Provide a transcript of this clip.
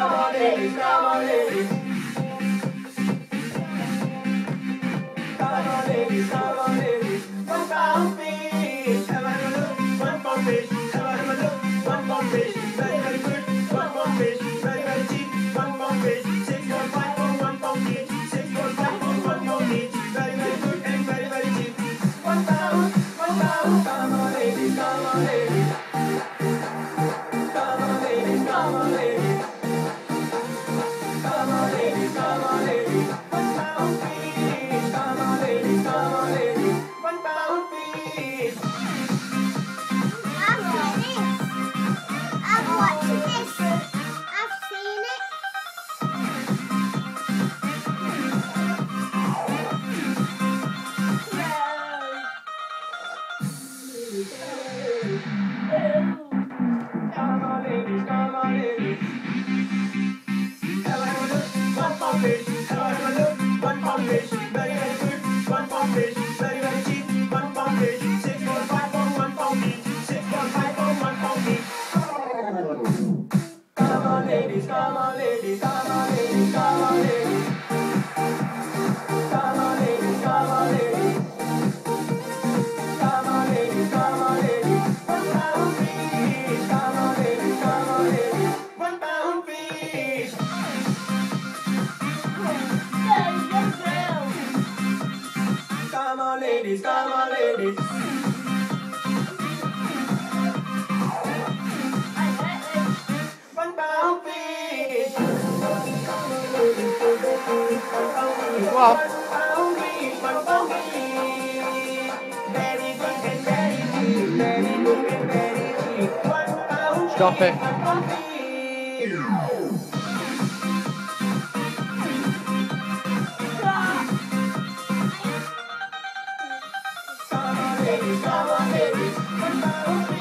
on, ladies, come on, ladies. Come on, ladies, come on, ladies. One pound fish. Have a look. One pound fish. Have a look. One pound fish. Very, very good. One pound fish. Very, very cheap. One pound fish. 6.5 for 1 pound each. 6.5 for 1 pound each. Very, very good and very, very cheap. 1 pound. 1 pound. Come on, ladies. Come on, ladies. Come on, ladies. Come on, ladies. Come on, ladies. Come on, ladies. 1 pound fish. Come on, ladies. Come on, ladies. 1 pound fish. I've watched this. I've seen it. Come on, ladies, come on, ladies. Have a look, 1 pound fish. Have a look, 1 pound fish. Very, very good. 1 pound fish. Very, very cheap. 1 pound fish. 6.5 for 1 pound each. 6.5 for 1 pound each. Come on, ladies, come on, ladies. Come on, ladies, come on, ladies. Come on, ladies, come on, ladies. Come on, ladies, come on, ladies. 1 pound fish. Come on, ladies, come on, ladies. 1 pound fish. Come on, ladies, come on, ladies. One pound fish. Wow. 1 pound fish. 1 pound fish. Very good and very cheap. Very good and very cheap. 1 pound Stop fish. it. 1 pound fish. Come on, ladies, come on, ladies. 1 pound fish.